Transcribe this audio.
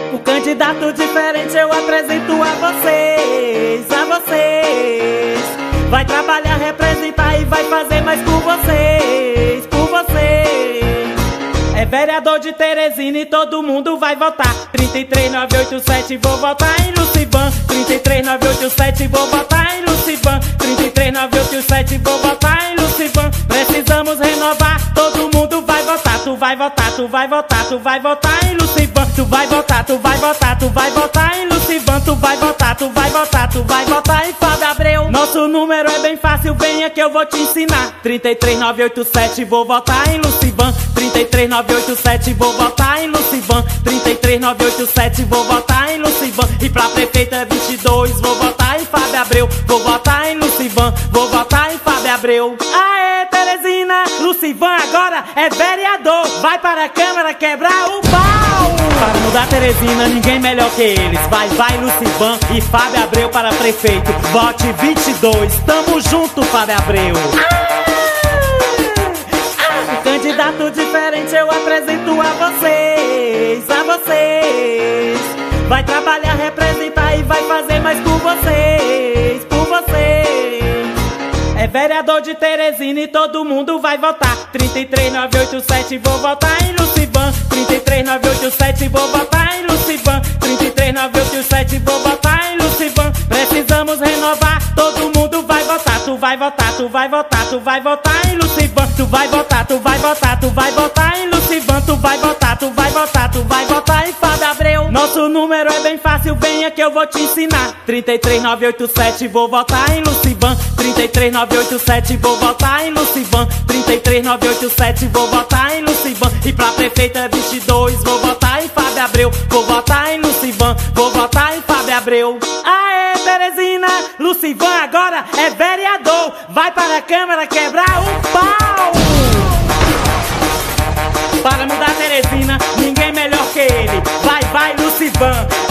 O candidato diferente eu apresento a vocês, Vai trabalhar, representar e vai fazer mais por vocês, É vereador de Teresina e todo mundo vai votar. 33987, vou votar em Lucivan. 33987, vou votar em Lucivan. 33987, vou votar em Lucivan. Precisamos renovar, todo mundo vai votar. Tu vai votar, tu vai votar, tu vai votar em Lucivan. Tu vai votar, tu vai votar, tu vai votar em Lucivan. Tu vai votar, tu vai votar, tu vai votar em Fábio Abreu. Nosso número é bem fácil, venha que eu vou te ensinar. 33987, vou votar em Lucivan. 33987, vou votar em Lucivan. 33987, vou votar em Lucivan. E pra prefeita 22, vou votar em Fábio Abreu. Vou votar em Lucivan, vou votar em Fábio Abreu. Aê, Teresina! Lucivan agora é vereador. Vai para a Câmara quebrar o pau! Para mudar Teresina, ninguém melhor que eles. Vai, Lucivan e Fábio Abreu para prefeito. Vote 22, tamo junto, Fábio Abreu. Candidato diferente eu apresento a vocês, Vai trabalhar, representar e vai fazer mais por vocês, É vereador de Teresina e todo mundo vai votar. 33987, vou votar em Lucivan. 33987, vou votar em Lucivan. 33987, vou votar em Lucivan. Precisamos renovar, todo mundo vai votar. Tu vai votar, tu vai votar, tu vai votar em Lucivan. Tu vai votar, tu vai votar, tu vai votar em Lucivan. Tu vai votar, tu vai votar, tu vai votar em Fábio Abreu. Nosso número é bem fácil, venha que eu vou te ensinar. 33987, vou votar em Lucivan. 33987, vou votar em Lucivan. 33987, vou votar em Lucivan. E pra prefeita 22, vou votar em Fábio Abreu. Vou votar em Lucivan, vou votar em Fábio Abreu. Aê, Teresina! Lucivan agora é vereador. Vai para a Câmara quebrar o pau! Para mudar Teresina, ninguém melhor que ele. Vai, Lucivan!